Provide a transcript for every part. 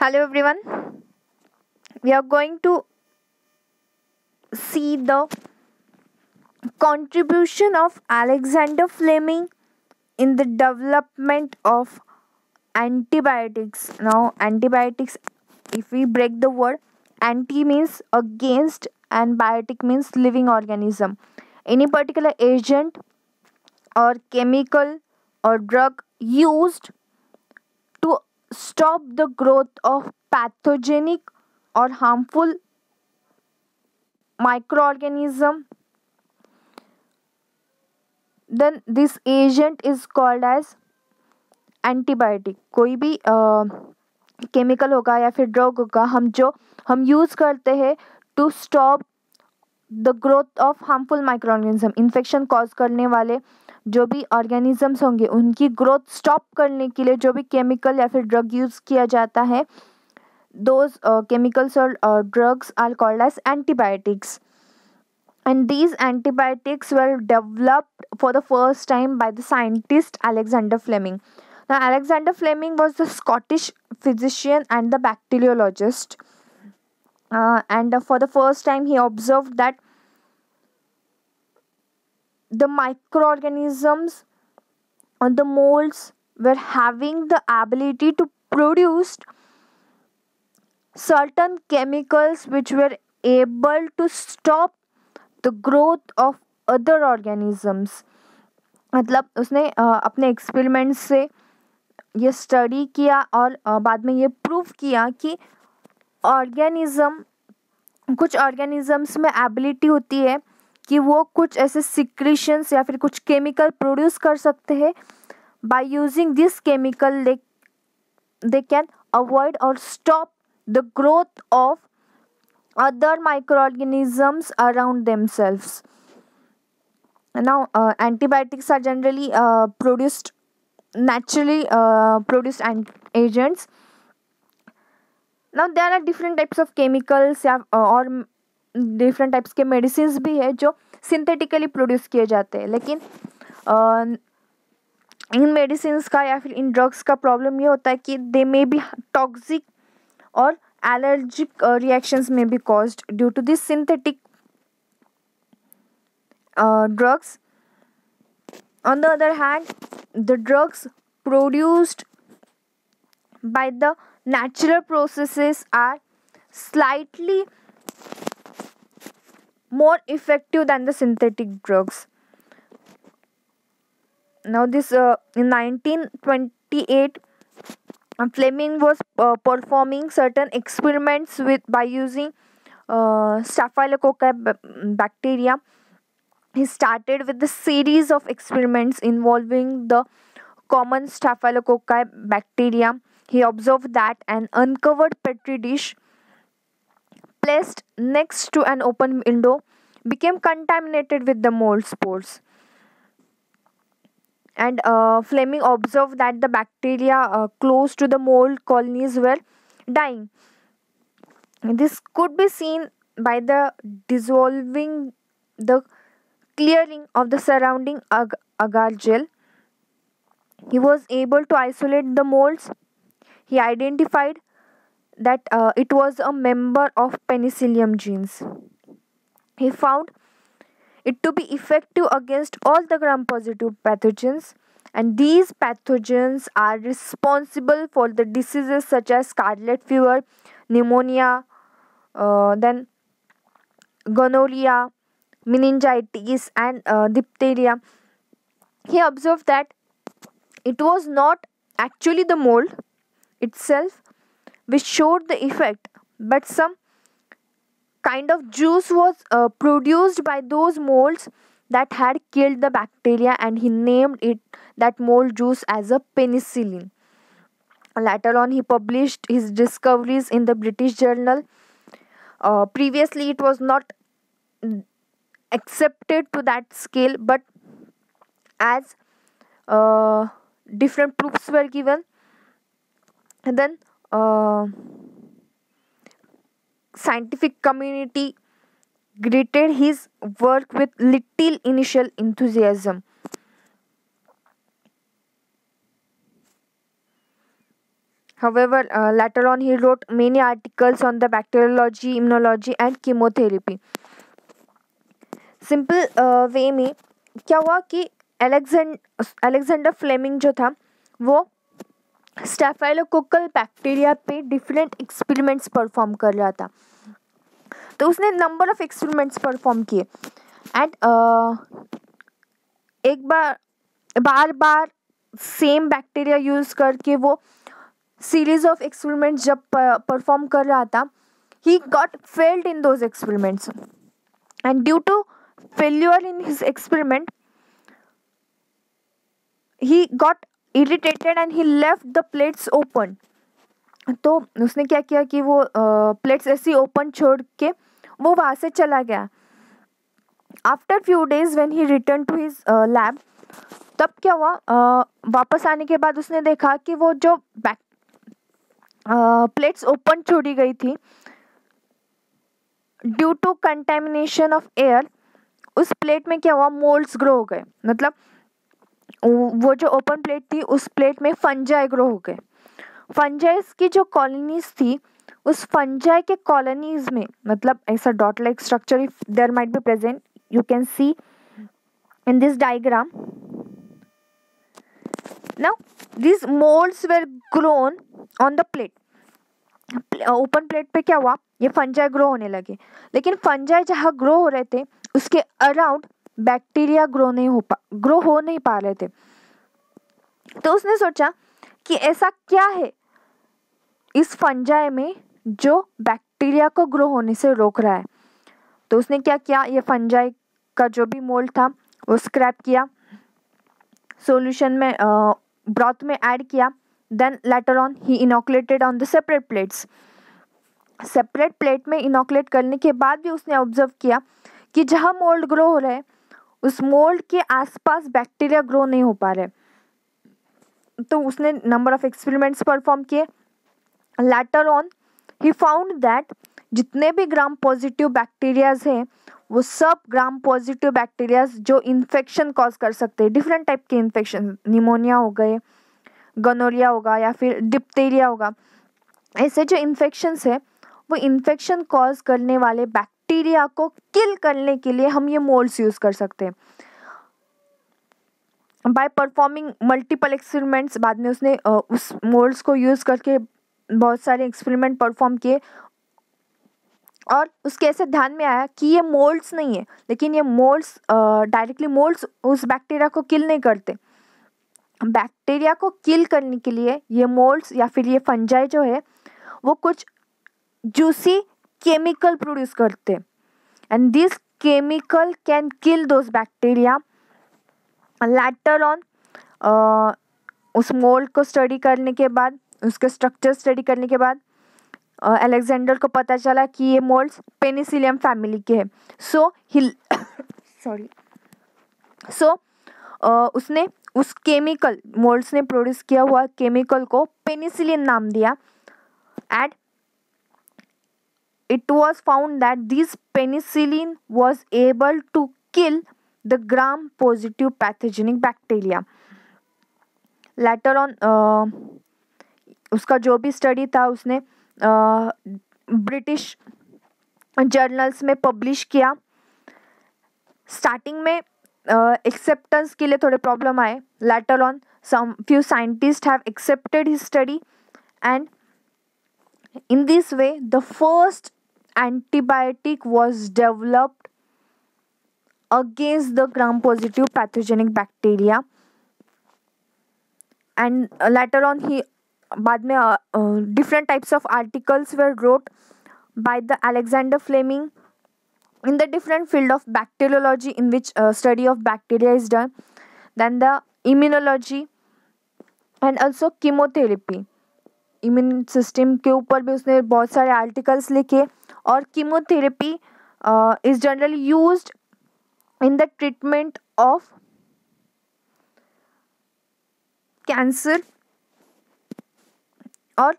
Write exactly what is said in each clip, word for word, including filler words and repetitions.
Hello everyone. We are going to see the contribution of Alexander Fleming in the development of antibiotics. Now, antibiotics, if we break the word, anti means against and biotic means living organism. Any particular agent or chemical or drug used to stop the growth of pathogenic or harmful microorganism, then this agent is called as antibiotic. कोई भी chemical होगा या फिर drug होगा हम जो हम use करते हैं to stop the growth of harmful microorganism. Infection cause करने वाले जो भी ऑर्गेनिजम्स होंगे उनकी ग्रोथ स्टॉप करने के लिए जो भी केमिकल या फिर ड्रग यूज़ किया जाता है, those uh, chemicals or uh, drugs are called as antibiotics. And these antibiotics were developed for the first time by the scientist Alexander Fleming. Now, Alexander Fleming was the Scottish physician and the bacteriologist. Uh, and uh, for the first time, he observed that the microorganisms or the molds were having the ability to produce certain chemicals which were able to stop the growth of other organisms. मतलब उसने uh, अपने experiment से ये study किया और uh, बाद में ये प्रूव किया कि ऑर्गेनिज्म कुछ ऑर्गेनिजम्स में एबिलिटी होती है कि वो कुछ ऐसे सिक्रीशंस या फिर कुछ केमिकल प्रोड्यूस कर सकते हैं. By using this chemical they they can avoid और stop the growth of other microorganisms around themselves. Now, uh, antibiotics are generally uh, produced naturally uh, produced ant- agents. Now, there are different types of chemicals या और different types के medicines भी है जो synthetically produce किए जाते हैं. लेकिन uh, इन medicines का या फिर इन drugs का problem ये होता है कि they may be toxic or allergic uh, reactions may be caused due to these synthetic uh, drugs. On the other hand, the drugs produced by the natural processes are slightly more effective than the synthetic drugs. Now, this uh, in nineteen twenty-eight, Fleming was uh, performing certain experiments with by using uh, Staphylococcus b- bacteria. He started with the series of experiments involving the common Staphylococcus bacteria. He observed that an uncovered petri dish placed next to an open window became contaminated with the mold spores. And uh, Fleming observed that the bacteria uh, close to the mold colonies were dying. This could be seen by the dissolving the clearing of the surrounding ag- agar gel. He was able to isolate the molds. He identified that uh, it was a member of Penicillium genes. He found it to be effective against all the gram positive pathogens, and these pathogens are responsible for the diseases such as scarlet fever, pneumonia, uh, then gonorrhea, meningitis, and uh, diphtheria. He observed that it was not actually the mold itself which showed the effect, but some kind of juice was uh, produced by those molds that had killed the bacteria, and he named it that mold juice as a penicillin. Later on, he published his discoveries in the British Journal. Uh, previously, it was not accepted to that scale, but as uh, different proofs were given, and then uh, scientific community greeted his work with little initial enthusiasm. However, uh, later on he wrote many articles on the bacteriology, immunology and chemotherapy. Simple way में क्या हुआ कि एलेक्जेंड Alexander Fleming जो था वो staphylococcal bacteria पे different experiments perform कर रहा था. तो उसने नंबर ऑफ एक्सपेरिमेंट्स परफॉर्म किए एंड एक बार बार बार सेम बैक्टीरिया यूज़ करके वो सीरीज ऑफ एक्सपेरिमेंट्स जब परफॉर्म कर रहा था, he got failed in those experiments and due to failure in his experiment he got irritated and he left the plates open. तो उसने क्या किया कि वो प्लेट्स ऐसी ओपन छोड़ के वो वहाँ से चला गया. After few days when he return to his lab, तब क्या हुआ, uh, वापस आने के बाद उसने देखा कि वो जो बैक प्लेट्स ओपन छोड़ी गई थी due to contamination of air, उस प्लेट में क्या हुआ, मोल्ड्स ग्रो हो गए. मतलब वो जो ओपन प्लेट थी उस प्लेट में फंजाई ग्रो हो गए. फंजाइस की जो कॉलोनीज थी उस फंजाई के कॉलोनीज में, मतलब ऐसा dot like structure if there might be present, you can see in this diagram. Now this moulds were grown on the plate. Open plate पे क्या हुआ, ये फंजाई ग्रो होने लगे, लेकिन फंजाई जहाँ ग्रो हो रहे थे उसके अराउंड बैक्टीरिया ग्रो नहीं हो पा ग्रो हो नहीं पा रहे थे. तो उसने सोचा कि ऐसा क्या है इस फंजाई में जो बैक्टीरिया को ग्रो होने से रोक रहा है. तो उसने क्या किया, ये फंजाई का जो भी मोल्ड था वो स्क्रैप किया, सॉल्यूशन में ब्रॉथ में ऐड किया. Then later on he inoculated on the separate plates. Separate plate में इनोकुलेट करने के बाद भी उसने ऑब्जर्व किया कि जहाँ मोल्ड ग्रो हो रहे हैं उस मोल्ड के आसपास बैक्टीरिया ग्रो नहीं हो पा रहे. तो उसने नंबर ऑफ एक्सपेरिमेंट्स परफॉर्म किए. Later on he found that जितने भी ग्राम पॉजिटिव बैक्टीरियाज हैं वो सब ग्राम पॉजिटिव बैक्टीरियाज जो इन्फेक्शन कॉज कर सकते हैं, डिफरेंट टाइप के इन्फेक्शन, निमोनिया हो गए, गनोरिया होगा या फिर डिप्थीरिया होगा, ऐसे जो इन्फेक्शंस है वो इन्फेक्शन कॉज करने वाले बैक्टीरिया को किल करने के लिए हम ये मोल्ड्स यूज़ कर सकते हैं. बाय परफॉर्मिंग मल्टीपल एक्सपेरिमेंट्स, बाद में उसने uh, उस मोल्ड्स को यूज़ करके बहुत सारे एक्सपेरिमेंट परफॉर्म किए और उसके ऐसे ध्यान में आया कि ये मोल्ड्स नहीं है, लेकिन ये मोल्ड्स डायरेक्टली मोल्ड्स उस बैक्टीरिया को किल नहीं करते. बैक्टीरिया को किल करने के लिए ये मोल्ड्स या फिर ये फंजाई जो है वो कुछ जूसी केमिकल प्रोड्यूस करते and this chemical can kill those bacteria. Later on उस मोल्ड को स्टडी करने के बाद, उसके स्ट्रक्चर स्टडी करने के बाद अलेक्जेंडर uh, को पता चला कि ये मोल्ड्स पेनिसिलियम फैमिली के हैं. सो ही सॉरी सो उसने उस केमिकल, मोल्ड्स ने प्रोड्यूस किया हुआ केमिकल को पेनिसिलिन नाम दिया and it was found that this penicillin was able to kill the gram positive pathogenic bacteria. Later on uh, उसका जो भी स्टडी था उसने ब्रिटिश uh, जर्नल्स में पब्लिश किया. स्टार्टिंग में एक्सेप्टेंस uh, के लिए थोड़े प्रॉब्लम आए. Later on some few scientist have accepted his study and in this way the first antibiotic was developed against the gram positive pathogenic bacteria. And uh, later on he बाद में uh, uh, different types of articles were wrote by the Alexander Fleming in the different field of bacteriology in which uh, study of bacteria is done, then the immunology and also chemotherapy. Immune system के ऊपर भी उसने बहुत सारे articles लिखे और chemotherapy is generally used in the treatment of cancer और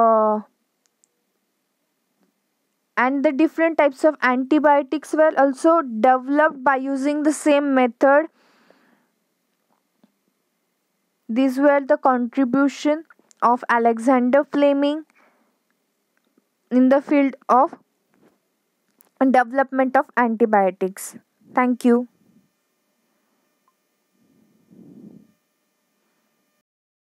and the different types of antibiotics were also developed by using the same method. These were the contribution of Alexander Fleming in the field of development of antibiotics. Thank you.